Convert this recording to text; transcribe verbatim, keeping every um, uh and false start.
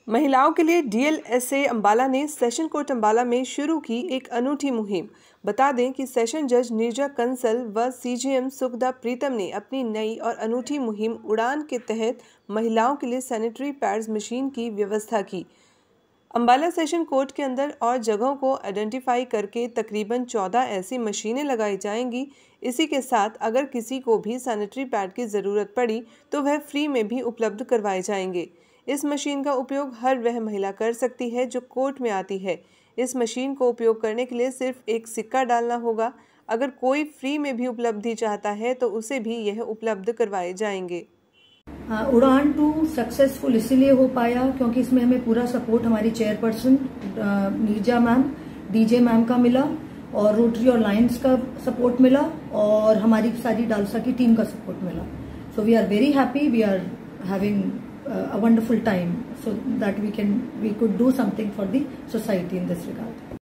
महिलाओं के लिए डीएलएसए अंबाला ने सेशन कोर्ट अंबाला में शुरू की एक अनूठी मुहिम। बता दें कि सेशन जज नीरजा कंसल व सीजीएम सुखदा प्रीतम ने अपनी नई और अनूठी मुहिम उड़ान के तहत महिलाओं के लिए सैनिटरी पैड्स मशीन की व्यवस्था की। अंबाला सेशन कोर्ट के अंदर और जगहों को आइडेंटिफाई करके तकरीबन चौदह ऐसी मशीनें लगाई जाएंगी। इसी के साथ अगर किसी को भी सैनिटरी पैड की ज़रूरत पड़ी तो वह फ्री में भी उपलब्ध करवाए जाएंगे। इस मशीन का उपयोग हर वह महिला कर सकती है जो कोर्ट में आती है। इस मशीन को उपयोग करने के लिए सिर्फ एक सिक्का डालना होगा। अगर कोई फ्री में भी उपलब्धि चाहता है तो उसे भी यह उपलब्ध करवाए जाएंगे। उड़ान टू सक्सेसफुल इसीलिए हो पाया क्योंकि इसमें हमें पूरा सपोर्ट हमारी chairperson Neerja ma'am, DJ ma'am का मिला और रोटरी और लायंस का सपोर्ट मिला और हमारी सारी डालसा की टीम का सपोर्ट मिला। So we are very happy, we are having a wonderful time so that we can we could do something for the society in this regard.